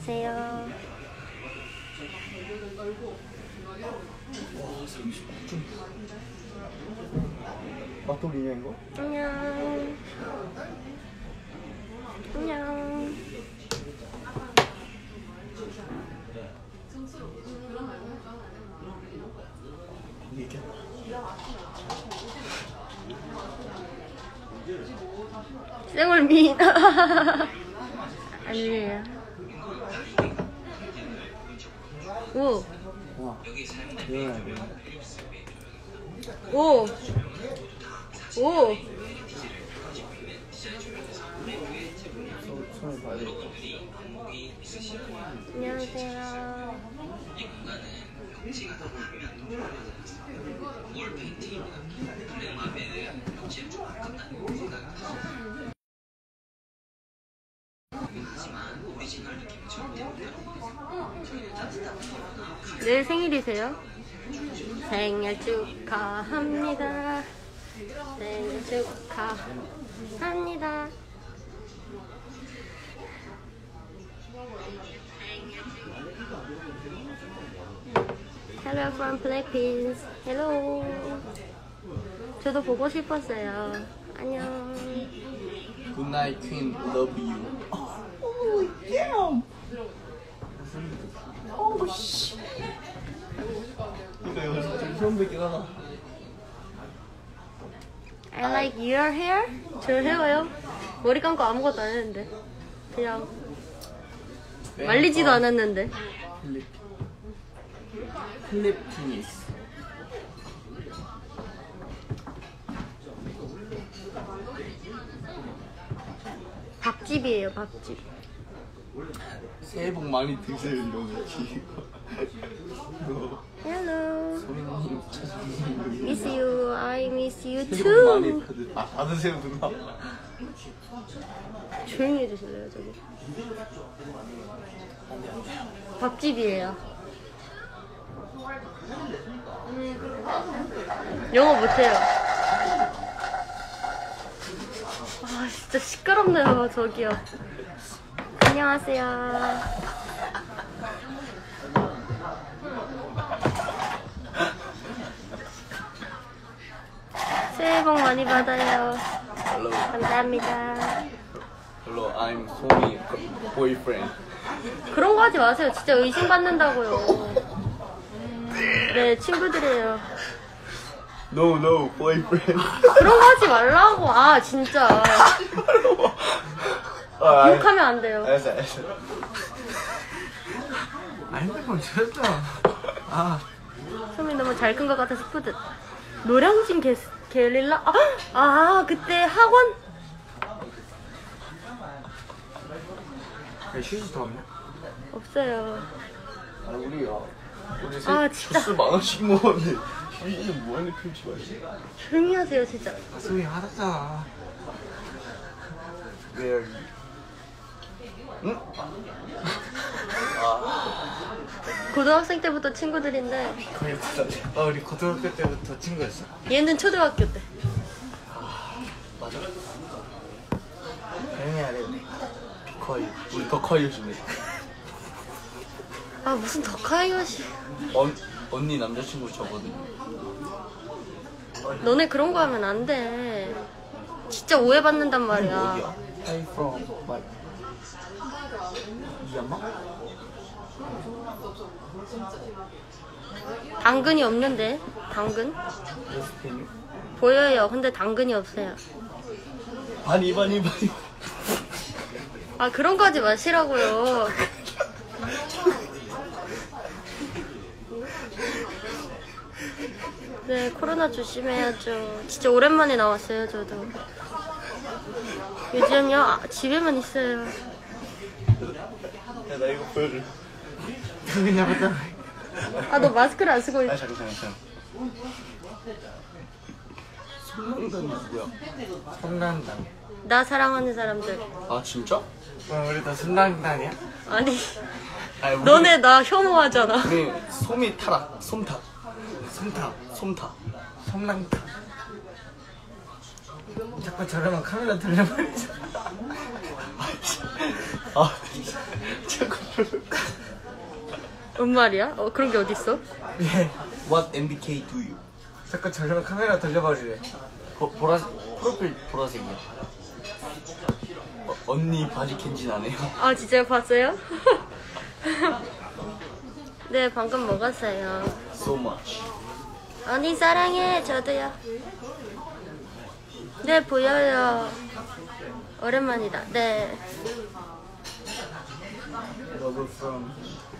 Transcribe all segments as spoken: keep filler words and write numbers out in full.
안녕하세요. 맛돌이냐 이거? 안녕. 안녕. 이게 생얼미. 아니에요. 오. 와, 일어나야 돼. 오. 오. 손을 봐야 되겠다. 안녕하세요. 내일 생일이세요? 생일 축하합니다. 생일 축하합니다. Hello from Blackpink. Hello. 저도 보고 싶었어요. 안녕. Good night, Queen. Love you. Oh, damn. Oh, 씨. 이거 여기서 좀 처음 뵙긴 하다. I like your hair. 저 헤어요. 머리 감고 아무것도 안 했는데. 그냥 말리지도 않았는데. 클립. 클립 피니스. 밥집이에요, 밥집. 새해 복 많이 드세요 이런 거. Hello. 소민님 차장님. Miss you. I miss you 새해 복 많이 too. 받으. 아 받으세요 누나. 조용히 해주실래요, 저기? 밥집이에요. 영어 못해요. 아, 진짜 시끄럽네요, 저기요. 안녕하세요. 새해 복 많이 받아요. Hello. 감사합니다. Hello, I'm 소미 boyfriend. 그런 거 하지 마세요. 진짜 의심받는다고요. 네, 친구들이에요. No, no, boyfriend. 그런 거 하지 말라고. 아, 진짜. 아, 욕하면 안 돼요. 알았어, 알았어. 아, 핸드폰 쳤다. 아, 소미 너무 잘 큰 것 같아서 뿌듯. 노량진 게, 게릴라? 아, 아, 그때 학원? 야, 휴지도 없냐? 없어요. 아, 우리야. 우리 세, 아, 진짜. 주스 만 원씩 먹었는데 휴지는 뭐하는 편지 마시? 조용히 하세요, 진짜. 아, 소미 화났잖아. Where are you? 응? 아, 고등학생 때부터 친구들인데 거의 진짜. 아, 우리 고등학교 때부터 친구였어. 얘는 초등학교 때. 맞아. 조용히 해야 되는데. 거의 우리 더 커이 해주네. 아, 무슨 덕하이것이. 언 언니 남자친구 저거든. 너네 그런 거 하면 안 돼. 진짜 오해받는단 말이야. 어디야? Hi from what? 미얀마? 당근이 없는데? 당근? 스페인? 보여요. 근데 당근이 없어요. 바니 바니 바니. 아, 그런 거 하지 마시라고요. 네, 코로나 조심해야죠. 진짜 오랜만에 나왔어요, 저도. 요즘요, 아, 집에만 있어요. 야, 나 이거 보여줘. 그냥 하다. 아, 너 마스크를 안 쓰고 있... 아, 잠깐 잠깐 잠깐. 성난당이 누구야? 성난당. 나 사랑하는 사람들. 아, 진짜? 어, 우리 다 성난당이야? 아니, 아니, 우리, 너네 나 혐오하잖아. 우리 솜이 타라. 솜탑. 솜탑. 솜탑. 성난탑. 자꾸 저러면 카메라 돌려버리잖아. 아, 뭔 말이야? 어 그런 게 어딨어? What 엠비케이 do you? 잠깐 잠깐 카메라 돌려봐주래. 보, 보라 프로필 보라색이야. 어, 언니 바지 겐진 안 해요? 아 진짜요? 봤어요? 네 방금 먹었어요. So much. 언니 사랑해. 저도요. 네 보여요. 오랜만이다. 네. Love from.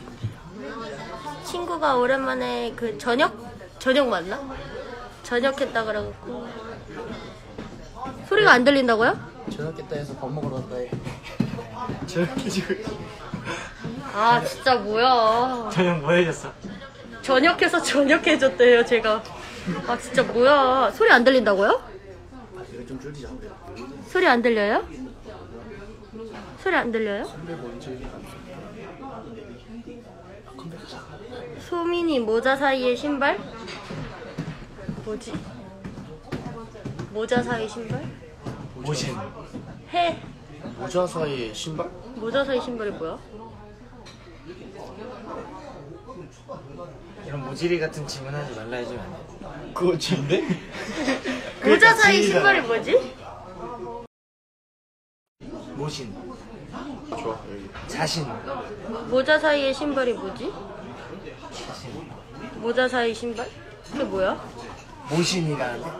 친구가 오랜만에 그 저녁? 저녁 맞나? 저녁 했다 그래갖고 소리가 안 들린다고요? 저녁겠다 해서 밥 먹으러 갔다 해. 저녁해 지금. 아 진짜 뭐야. 저녁 뭐 해줬어? 저녁해서 저녁 해줬대요 제가. 아 진짜 뭐야. 소리 안 들린다고요? 이거 좀 줄이자. 소리 안 들려요? 소리 안 들려요? 선배 뭔지. 컴백하자. 소민이 모자 사이에 신발? 뭐지? 모자 사이 신발? 모신. 해. 모자 사이에 신발? 모자 사이 신발이 뭐야? 이런 모질이 같은 질문하지 말라 해주면 안 돼. 그거 진데? 모자 사이 지인이다. 신발이 뭐지? 모신, 좋아 여기. 자신, 모자 사이에 신발이 뭐지? 자신. 모자 사이 신발? 그게 뭐야? 모신이라는데?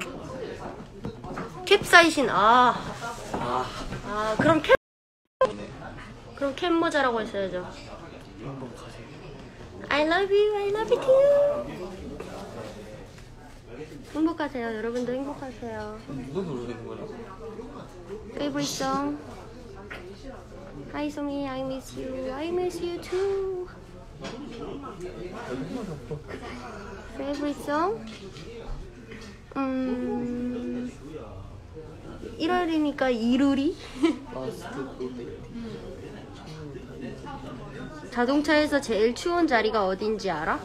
캡사이신. 아, 아, 아 그럼 캡 그럼 캡 모자라고 했어야죠. 행복하세요. I love you, I love you too. 행복하세요. 여러분도 행복하세요. 누가 부르는 거야? Favorite song. Hi 소미, I miss you, I miss you too. Favorite song? 음, 일월이니까 이루리? 자동차에서 제일 추운 자리가 어딘지 알아?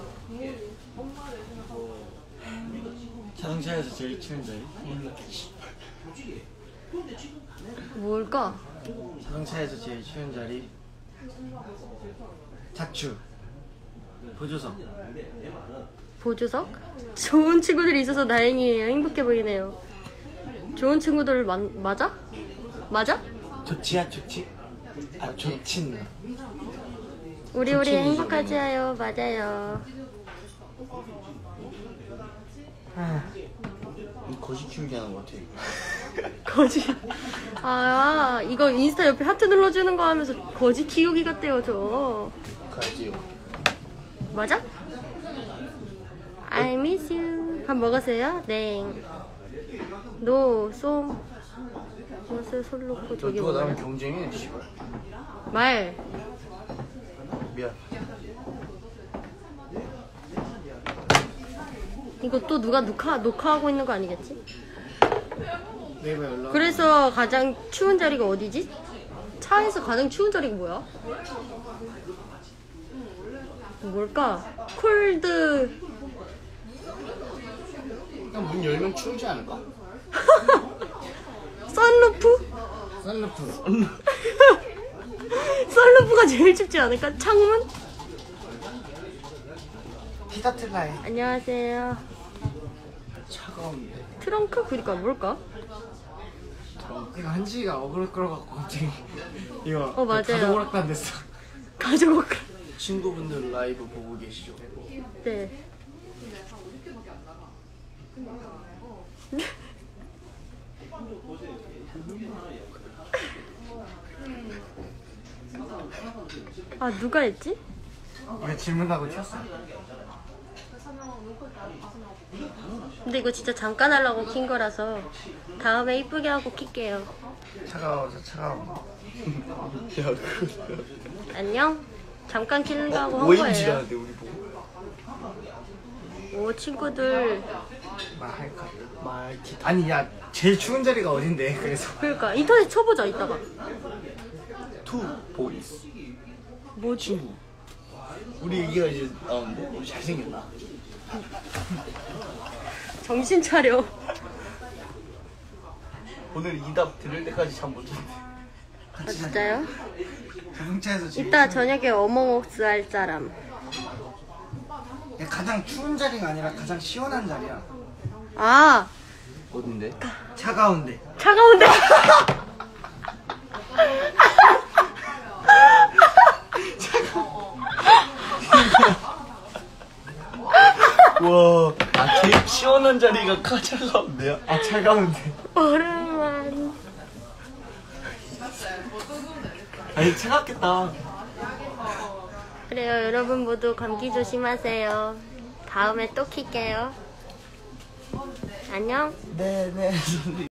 자동차에서 제일 추운 자리? 뭘까? 자동차에서 제일 추운 자리? 자추, 보조석. 보조석? 좋은 친구들이 있어서 다행이에요. 행복해 보이네요. 좋은 친구들 마, 맞아? 맞아? 좋지야 좋지? 아 좋친. 우리 우리 좋지. 행복하지 해요. 맞아요. 아, 이 거시 키우기 하는 거 같아. 거지. 아 이거 인스타 옆에 하트 눌러주는 거 하면서 거지 키우기 같대요 저. 가야지요. 맞아? I miss you. 밥 먹었어요? 네. 노, 쏨. 무엇을 손 놓고 저기 누가 나랑 뭐야? 경쟁해? 씨발. 말. 미안. 이거 또 누가 녹화, 녹화하고 있는 거 아니겠지? 네이버 연락. 그래서 가장 추운 자리가 어디지? 차에서 가장 추운 자리가 뭐야? 뭘까? 콜드. 그냥 문 열면 추우지 않을까? 썬루프? 썬루프. 썬루프가 제일 춥지 않을까? 창문? 티다틀라이. 안녕하세요. 차가운데. 트렁크? 그니까 뭘까? 이거 한지가 어그로 끌어갖고 갑자기 이거 어, 맞아요. 자동 오락관 됐어. 가져올까? 친구분들 라이브 보고 계시죠? 네. 아 누가 했지? 이거 질문하고 튀었어. 근데 이거 진짜 잠깐 하려고 킨 거라서 다음에 이쁘게 하고 킬게요. 차가워서 차가워. 야, 그. 안녕. 잠깐 키는 거 하고 한 오엠지라는데 거예요. 우리 보고. 오 친구들. 말할까? 말기. 아니 야 제일 추운 자리가 어딘데? 그래서 그러니까 인터넷 쳐보자 이따가. 투 보이스. 뭐지? 친구. 우리 얘기가 이제 나오는데 우리 잘생겼나? 정신 차려. 오늘 이 답 들을 때까지 잠 못 잤는데. 아 진짜요? 자동차에서 제일 이따 추운- 저녁에 어몽옥스 할 사람. 야, 가장 추운 자리가 아니라 가장 시원한 자리야. 아, 어딘데? 차가운데. 차가운데. 와, 아 제일 시원한 자리가 가차가운데요? 아 차가운데. 오랜만. 아니 차갑겠다. 그래요, 여러분 모두 감기 조심하세요. 다음에 또 킬게요. 안녕. 네네.